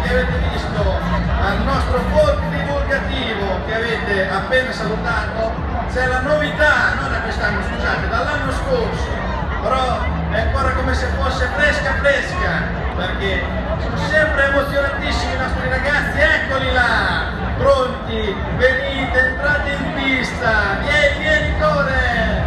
che avete visto al nostro folk divulgativo che avete appena salutato, c'è la novità, non da quest'anno, scusate, dall'anno scorso, però è ancora come se fosse fresca fresca, perché sono sempre emozionatissimi i nostri ragazzi. Eccoli là, pronti, venite, entrate in pista, vieni Tore!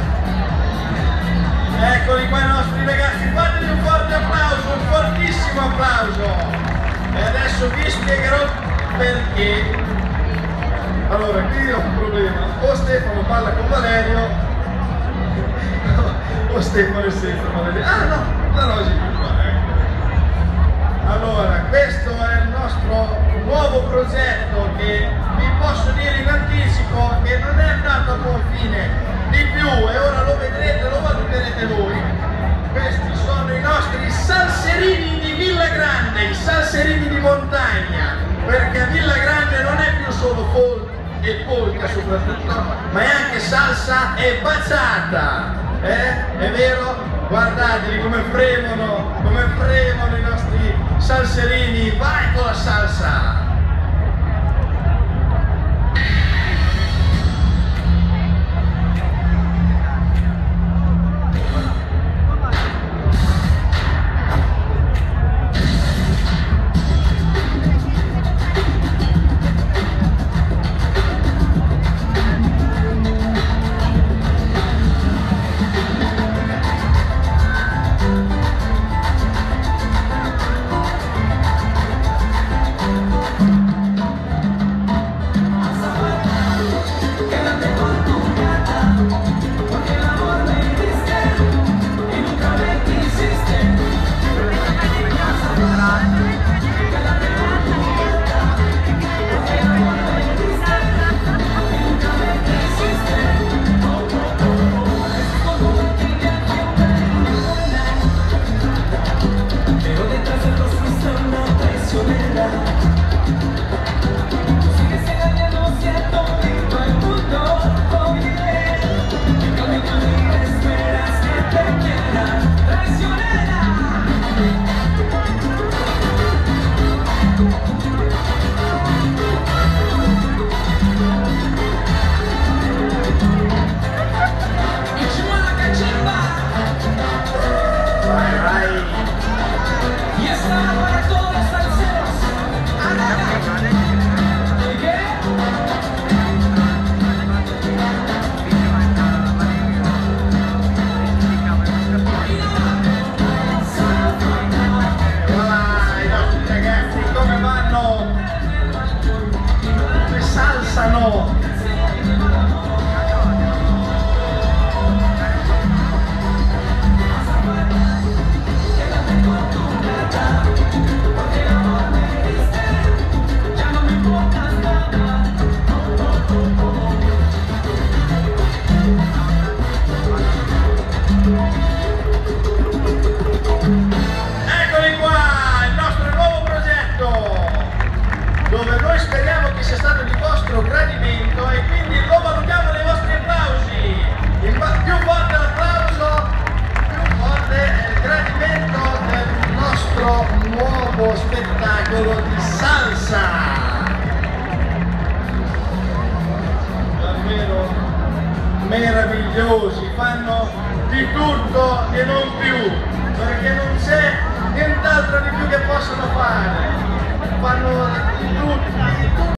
Eccoli qua i nostri ragazzi, fategli un forte applauso, un fortissimo applauso! E adesso vi spiegherò perché. Allora, qui ho un problema, o Stefano balla con Valerio, o Stefano è senza Valerio. Ah no, la Rosi più qua, Allora, questo è il nostro nuovo progetto che vi posso dire in anticipo che non è andato a buon fine di più, e ora lo vedrete, lo valuterete voi. Questi sono i nostri salserini di Villa Grande, i salserini di montagna, perché Villa Grande non è più solo folk e polka soprattutto, ma è anche salsa e bachata, è vero? Guardateli come fremono i nostri salserini, vai con la salsa! Dove noi speriamo che sia stato di vostro gradimento e quindi lo valutiamo nei vostri applausi. Più forte l'applauso, più forte è il gradimento del nostro nuovo spettacolo di salsa. Davvero meravigliosi, fanno di tutto e non più, perché non c'è nient'altro di più che possono fare. Fanno di tutto.